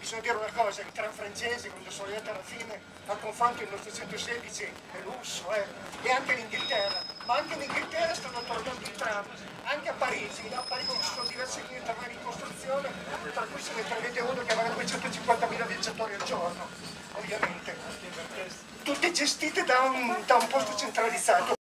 bisogna dire una cosa, i tram francesi, quando sono arrivati alla fine, al confronto il nostro 116 è lusso, e anche l'Inghilterra, ma anche in Inghilterra stanno tornando i tram, anche a Parigi ci sono diverse linee tramvai in costruzione, tra cui se ne prevede uno che avrà 250.000 viaggiatori al giorno, ovviamente, tutte gestite da un posto centralizzato.